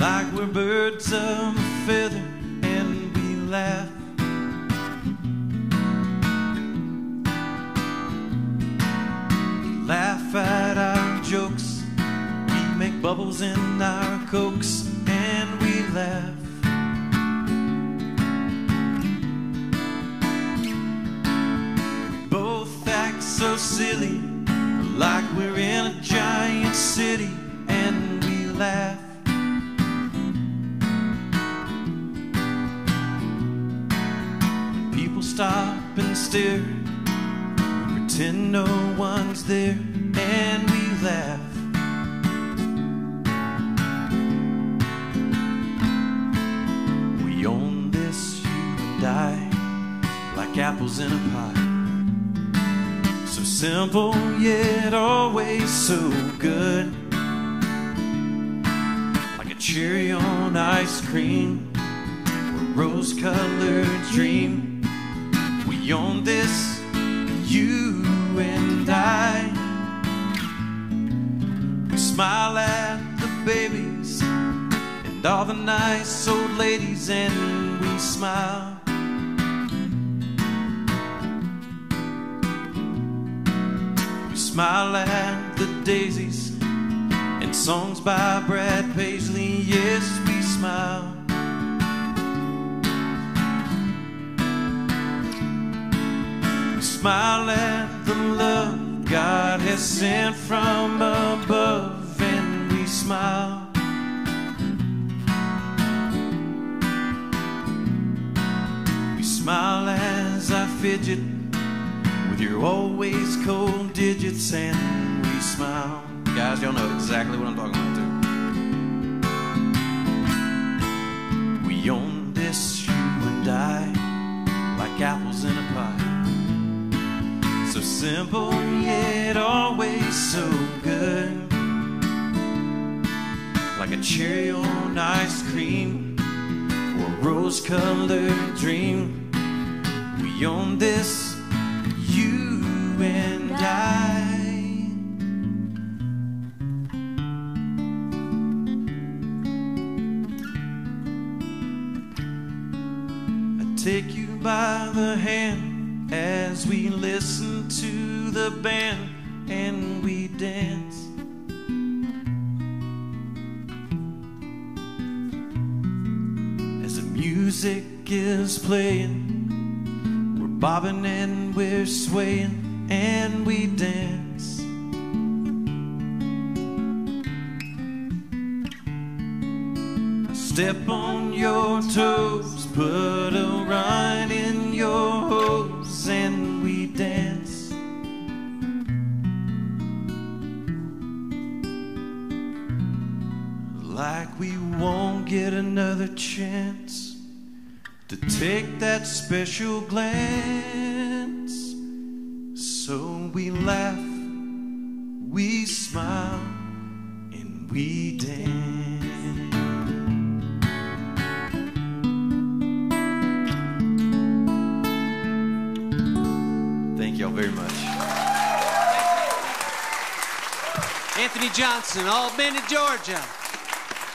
like we're birds of a feather, and we laugh. Laugh at our jokes, we make bubbles in our cokes, and we laugh. We both act so silly, like we're in a giant city, and we laugh. When people stop and stare, we pretend no one's there, and we laugh. We own this, you and I, like apples in a pie. So simple, yet always so good, like a cherry on ice cream or a rose-colored dream. We own this, you and I. We smile at the babies and all the nice old ladies, and we smile. Smile at the daisies and songs by Brad Paisley. Yes, we smile. We smile at the love God has sent from above, and we smile. We smile as I fidget with your always cold digits, and we smile. Guys, y'all know exactly what I'm talking about too. We own this, you and I, like apples in a pie. So simple, yet always so good, like a cherry on ice cream or a rose-colored dream. We own this, you and I. I take you by the hand as we listen to the band, and we dance. As the music is playing, bobbing and we're swaying, and we dance. I step on your toes, put a run in your hose, and we dance. Like we won't get another chance to take that special glance. So we laugh, we smile, and we dance. Thank y'all very much. Anthony Johnson, Albany, Georgia.